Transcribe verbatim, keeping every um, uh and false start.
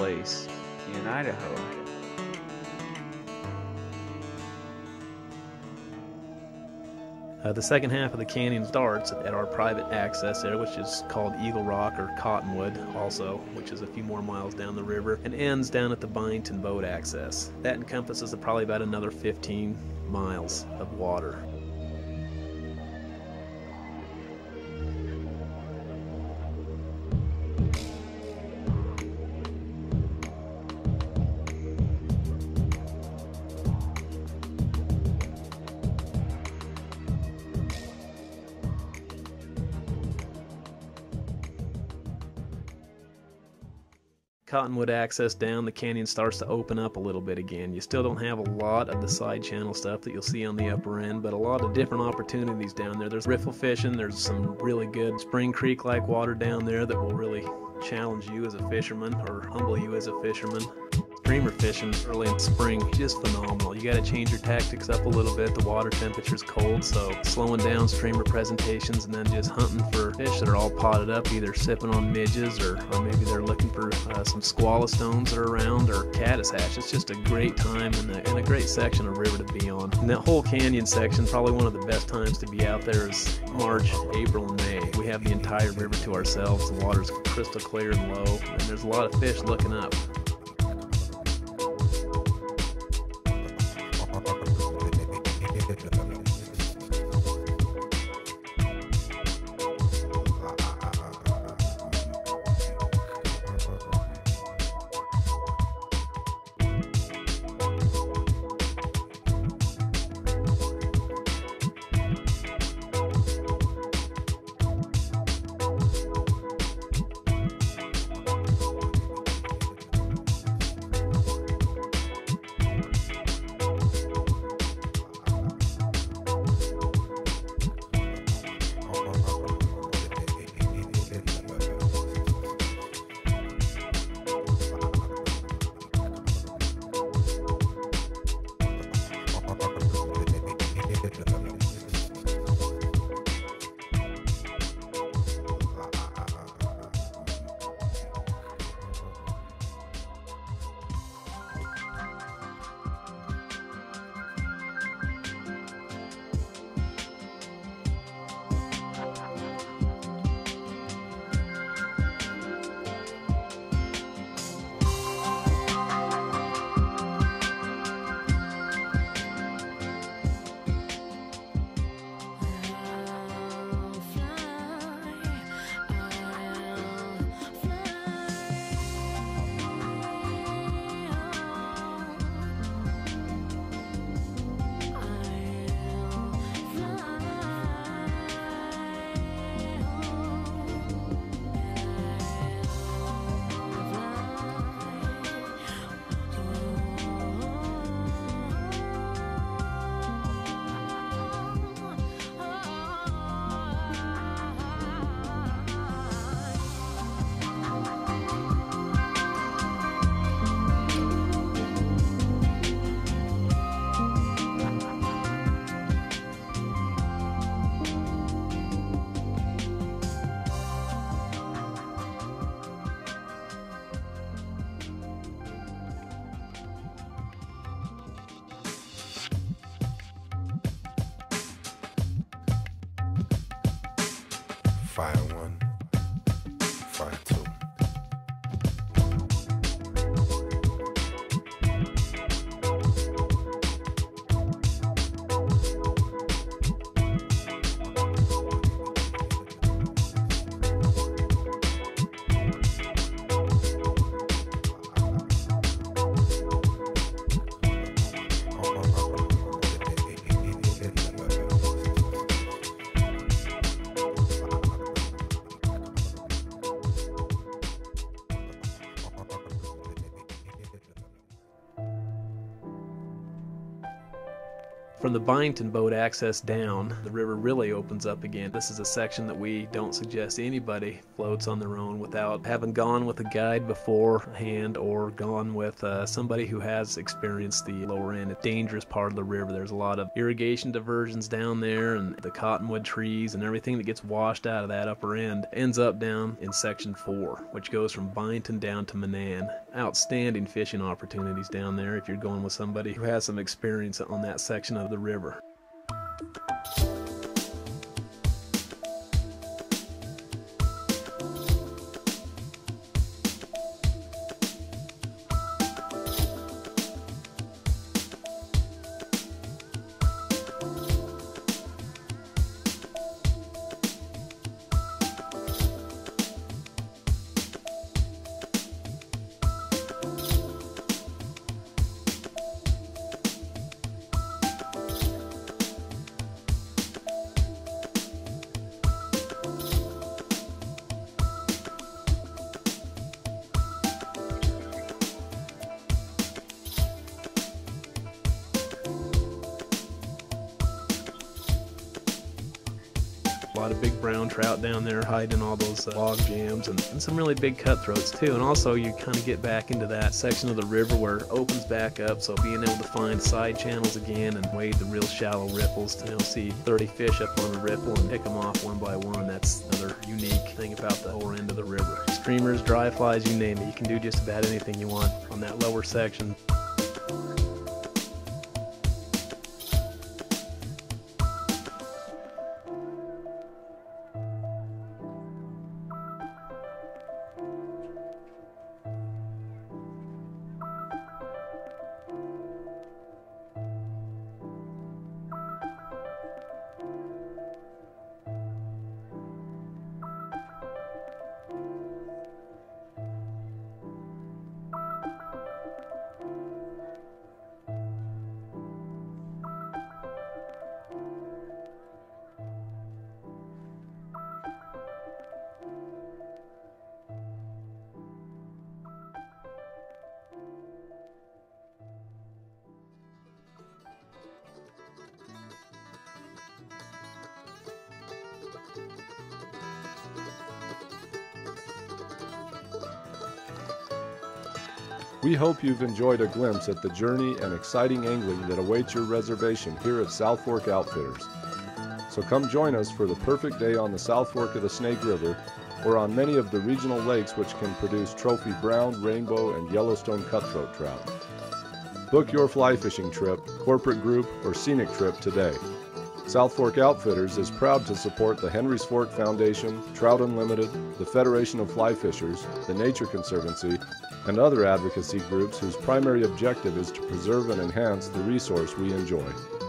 place in Idaho. Uh, the second half of the canyon starts at our private access there, which is called Eagle Rock or Cottonwood also, which is a few more miles down the river, and ends down at the Byington boat access. That encompasses probably about another fifteen miles of water. Cottonwood access down, the canyon starts to open up a little bit again. You still don't have a lot of the side channel stuff that you'll see on the upper end, but a lot of different opportunities down there. There's riffle fishing, there's some really good Spring Creek-like water down there that will really challenge you as a fisherman or humble you as a fisherman. Streamer fishing early in spring, just phenomenal. You got to change your tactics up a little bit. The water temperature's cold, so slowing down streamer presentations and then just hunting for fish that are all potted up, either sipping on midges or, or maybe they're looking for uh, some squala stones that are around or caddis hash. It's just a great time and a, and a great section of river to be on. And that whole canyon section, probably one of the best times to be out there is March, April, and May. We have the entire river to ourselves. The water's crystal clear and low, and there's a lot of fish looking up. Fire one, fire two. From the Byington boat access down, the river really opens up again. This is a section that we don't suggest anybody floats on their own without having gone with a guide beforehand or gone with uh, somebody who has experienced the lower end, dangerous part of the river. There's a lot of irrigation diversions down there, and the cottonwood trees and everything that gets washed out of that upper end ends up down in section four, which goes from Byington down to Manan. outstanding fishing opportunities down there if you're going with somebody who has some experience on that section of the river. A lot of big brown trout down there hiding all those uh, log jams, and, and some really big cutthroats too. And also you kind of get back into that section of the river where it opens back up, so being able to find side channels again and wade the real shallow ripples to, you know, see thirty fish up on a ripple and pick them off one by one. That's another unique thing about the lower end of the river. Streamers, dry flies, you name it. You can do just about anything you want on that lower section. We hope you've enjoyed a glimpse at the journey and exciting angling that awaits your reservation here at South Fork Outfitters. So come join us for the perfect day on the South Fork of the Snake River or on many of the regional lakes which can produce trophy brown, rainbow, and Yellowstone cutthroat trout. Book your fly fishing trip, corporate group, or scenic trip today. South Fork Outfitters is proud to support the Henry's Fork Foundation, Trout Unlimited, the Federation of Fly Fishers, the Nature Conservancy, and other advocacy groups whose primary objective is to preserve and enhance the resource we enjoy.